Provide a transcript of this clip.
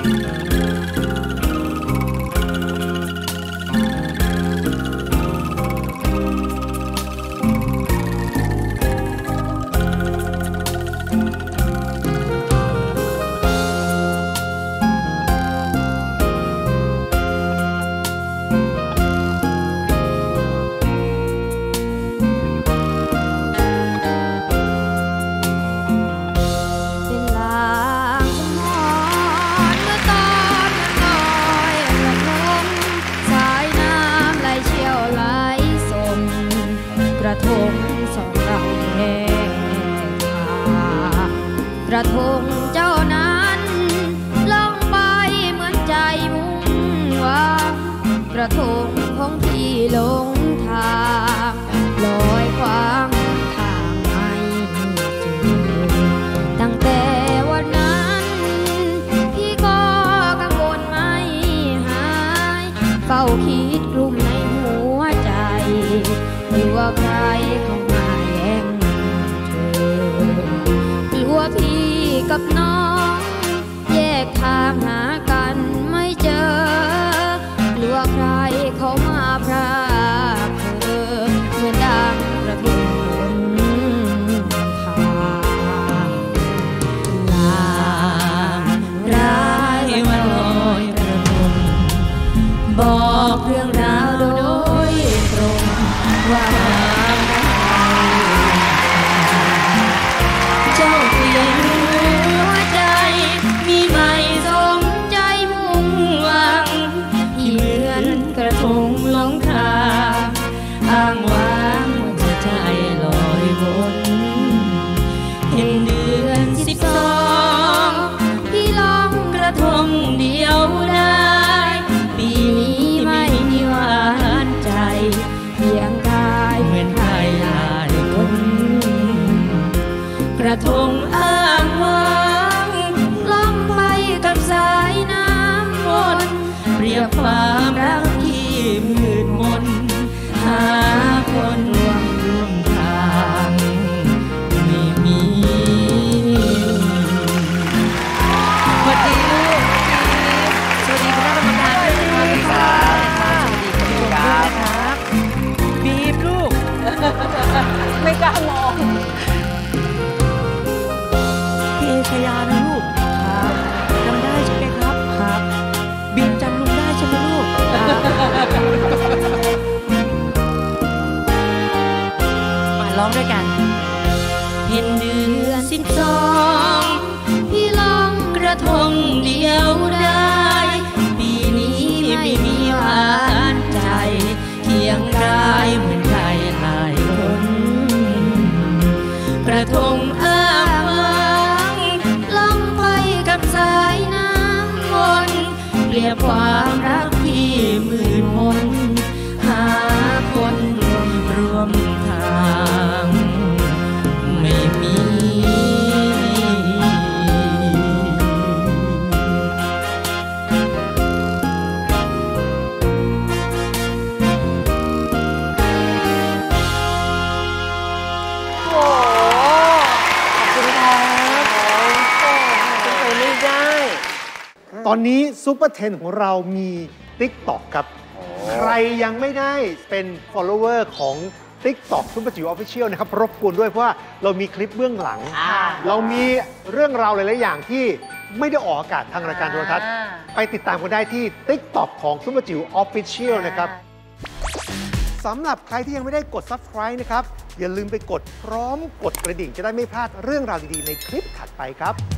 กระทงเจ้านั้นล่องไปเหมือนใจมุ่งหวังกระทงของพี่หลงทางลอยควางทางไม่เจอตั้งแต่วันนั้นพี่ก็กังวลไม่หายเฝ้าคิดกลุ่มในหัวใจกลัวใครเข้ามาแย่งเธอกลัวพี่กับน้องแยกทางหากันไม่เจอกลัวใครเขามาพรากเธอเหมือนดังกระทงบนทางลางร้ายมาลอยกระทงบอกเรื่องราวโดยตรงว่าเจ้าเปลี่ยนหัวใจมีใหม่สมใจมุ่งหวังที่เหมือนกระทงหลงทางอ้างว้างว่าจะใจลอยวนเห็นเดือน12พี่ลองกระทงเดียวได้ปีนี้ไม่มีหวานใจเพียงกายเหมือนใครหลายคนกระทงอ้างว้างล่องไปกับสายน้ำวนเปรียบความรักที่มืดมนหาคนร่วมทางไม่มีสวัสดีลูกสวัสดีคณะกรรมการด้วยนะคะสวัสดีคุณผู้ชมด้วยนะคะบีบลูกไม่กล้ามองพี่เอชยานะลูกครับจำได้ใช่ไหมครับครับบีมจำลุงได้ใช่ไหมลูกมาร้องด้วยกันเห็นเดือน12พี่ลองกระทงเดียวได้ปีนี้ไม่มีหวานใจเคียงกายเหมือนใครหลายคนกระทงอ้างว้างล่องไปกับสายน้ำวนเปรียบความรักที่มืดมนหาคนร่วมทางไม่มีตอนนี้ซุปเปอร์เทนของเรามี TikTok ครับใครยังไม่ได้เป็น follower ของ TikTok ซุปเปอร์จิ๋ว Official นะครับรบกวนด้วยเพราะว่าเรามีคลิปเบื้องหลังเรามีเรื่องราวหลายๆอย่างที่ไม่ได้ออกอากาศทางรายการโทรทัศน์ไปติดตามกันได้ที่ TikTok ของซุปเปอร์จิ๋ว Official นะครับสำหรับใครที่ยังไม่ได้กด Subscribe นะครับอย่าลืมไปกดพร้อมกดกระดิ่งจะได้ไม่พลาดเรื่องราวดีๆในคลิปถัดไปครับ